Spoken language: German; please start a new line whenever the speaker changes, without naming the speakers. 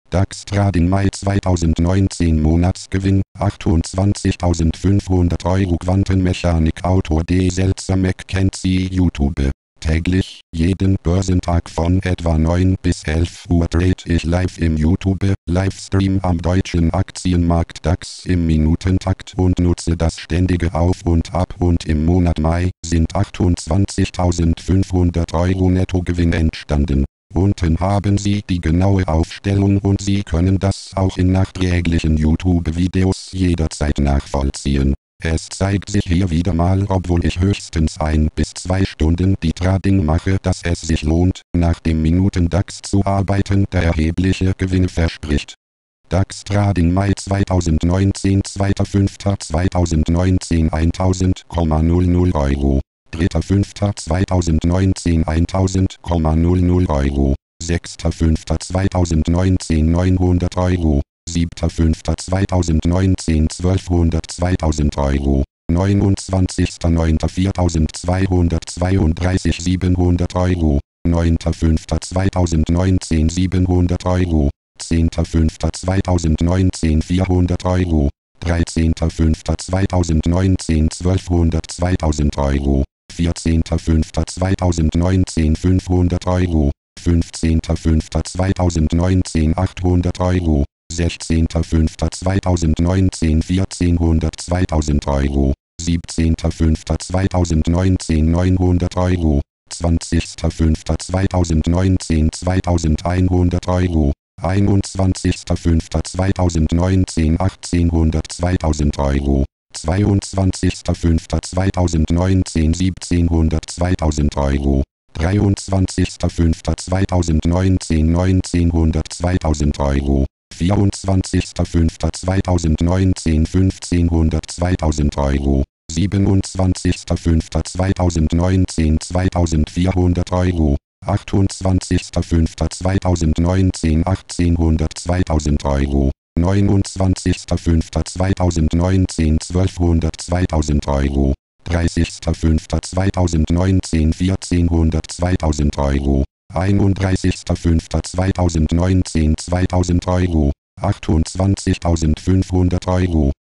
DAX Trading Mai 2019 Monatsgewinn 28.500 Euro Quantenmechanik Autor D. Seltzer McKenzie YouTube. Täglich, jeden Börsentag von etwa 9 bis 11 Uhr trade ich live im YouTube-Livestream am deutschen Aktienmarkt DAX im Minutentakt und nutze das ständige Auf und Ab und im Monat Mai sind 28.500 Euro Nettogewinn entstanden. Unten haben Sie die genaue Aufstellung und Sie können das auch in nachträglichen YouTube-Videos jederzeit nachvollziehen. Es zeigt sich hier wieder mal, obwohl ich höchstens 1 bis 2 Stunden die Trading mache, dass es sich lohnt, nach dem Minuten-DAX zu arbeiten, der erhebliche Gewinne verspricht. DAX Trading Mai 2019 2.5.2019 1000,00 Euro 3.5.2019 1000,00 Euro 6.5.2019 900 Euro 7.5.2019 1200 Euro 29.09.4232 700 Euro 9.5.2019 700 Euro 10.5.2019 400 Euro 13.5.2019 1200 Euro 14.5.2019 500 Euro 15.5.2019 800 Euro 16.5.2019 1400 Euro 17.5.2019 900 Euro 20.5.2019 2100 Euro 21.5.2019 1800 Euro 22.5.2019 1700 Euro 23.5.2019 1900 Euro 24.5.2019 1500 Euro 27.5.2019 2400 Euro 28.5.2019 1800 Euro 29.5.2019 1200 Euro 30.5.2019 1400 Euro 31.5.2019 2000 Euro 28.500 Euro